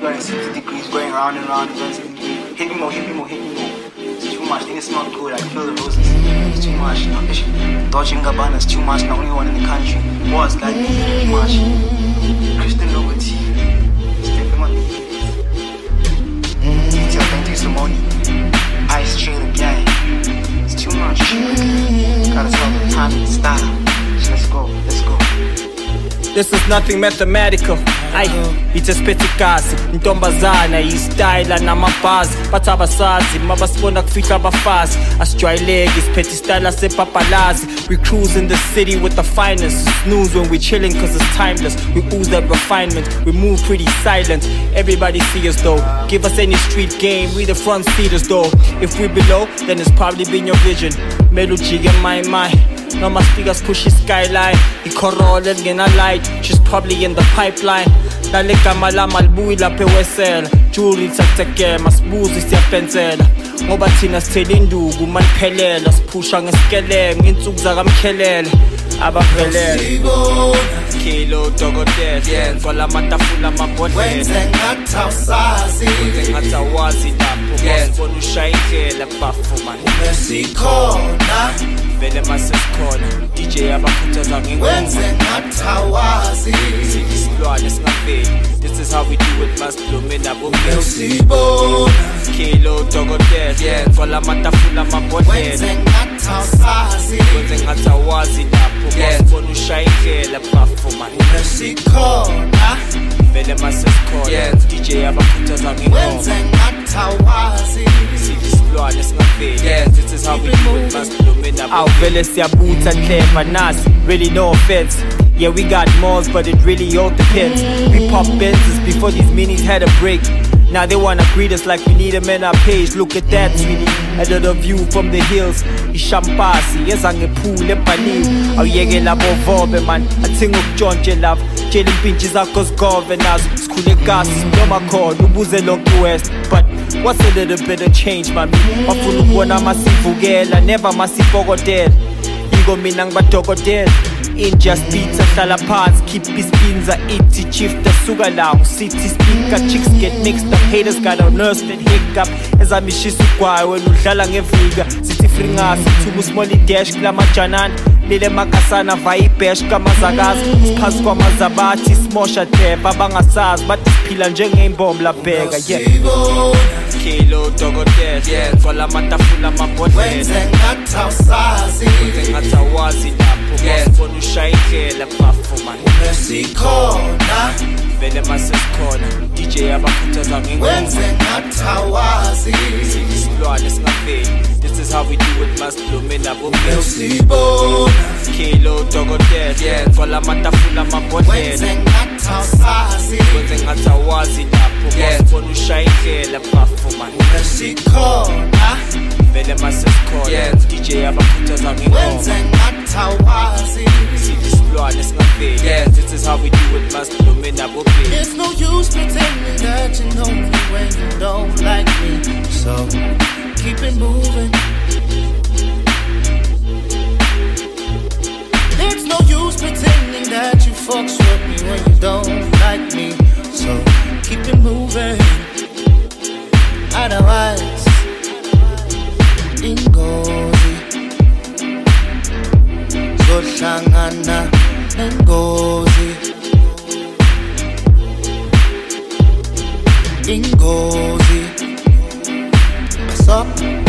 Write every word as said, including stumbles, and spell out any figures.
burning sixty degrees, going round and round, burning sixty degrees. Hit me more, hit me more, hit me more. It's too much, then it's not good. I feel the roses. It's too much. No, it's, Dolce and Gabbana is too much. The only one in the country. Was like too much. Christian Louboutin. Stepping on the detail, thank you, Simone. Ice train again. It's too much. Gotta tell the time and style. Let's go, let's go. This is nothing mathematical. Aye, it's a spetikazi, intombazana, istyle namabhazi. Bathi abasazi, mabasibona kufihla abafazi. Asijwayeleki, siphethe istyle sepapalazi. We cruise in the city with the finest. Snooze when we chillin' cause it's timeless. We ooze that refinement, we move pretty silent. Everybody see us though, give us any street game, we the front seaters though. If we below, then it's probably been your vision. Melu jig in my mind. No, my speakers push the skyline. The Corolla ngena light, she's probably in the pipeline. Dale gama lama libuyi lapha ewesela. Jewelry takuteke, masibuzi siyapensela. Ngoba thina sithela induku maniphelela. Siphusha ngesikele, nginsuku zakamkhelele. Abavelele Kilo dokotela Ngola matafula mabhodlela Wenze ngathi awusazi Wenze ngathi awazi lapho Ngosibona ushaya indlela bafumane Umesikhona Vele masesikhona D J abakhuthaza ngengoma Wenze ngathi awazi Siyisilwane singaveli This is how we do it, must bloom in abo Usibona Kilo dokotela Ngola matafula mabhodlela Wenze ngathi awusazi Wenze ngathi awazi lapho Ngosibona ushaya indlela bafumane Umesikhona Vele masesikhona D J abakhuthaza ngengoma Wenze ngathi awazi Siyisilwane singaveli This is how we do it, must bloom in abo Awu vele siyabutha clever nasi Really no offense Yeah, we got malls, but it really all depends. We pop Benzes before these minis had a break. Now they wanna greet us like we need them in our page. Look at that, sweetie. Another view from the hills. Ishampasi, yes, angephule ebhaliwe. Awuyekela bovobe man. Athinga ukutshontshe love. Tshela impintshi zakho zigove nazo. Sikhule kasi, noma khona ubuze lonke west. But what's a little bit of change, mami? Bafuna ukubona masivukela, never masibhokotela. Yiko mina ngibadokotela. In just beats, ahlala phansi, keep ispinza ithi chief dasuka lawo city speaker, chicks get mixed up, haters got on nerves that hiccup ezamishisa ugwayo wena udlala ngevika sithi fringasi thuba small dash kulamajanana lele makasana vayibash kamazakazi siphansi kwamazabathi smosha deba bangasazi bathi siphila njengeimbombo labheka yeah Kilo dokotela Ngola matafula mabhodlela Wenze ngathi awusazi Wenze ngathi awazi lapho Ngosibona ushaya indlela bafumane Umesikhona Vele masesikhona D J abakhuthaza ngengoma Wenze ngathi awazi Siyisilwane singaveli This is how we do it, must bloom in abo Usibona Kilo dokotela Ngola matafula mabhodlela Wenze ngathi awusazi Wenze ngathi awazi lapho Ngosibona ushaya indlela bafumane Umesikhona Vele masesikhona D J abakhuthaza ngengoma Wenze ngathi awazi Siyisilwane singaveli This is how we do it, must bloom in abo It's no use pretending that you know me when you don't like me So keep it moving It's no use pretending that you fucks with me when you don't like me So keep it moving Otherwise Ingozi Zohlangana nengozi Ingozi What's up?